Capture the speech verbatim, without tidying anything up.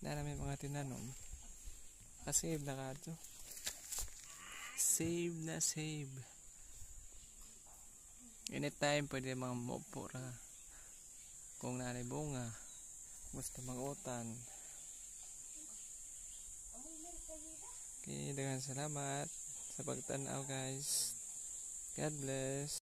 na namin mga tinanom. Kasave na ka ito. Save na save. Anytime pwede mga mopo ra. Kung nanay bunga, gusto mag-utan. Okay, dengan salamat sa pagtanaw guys. God bless.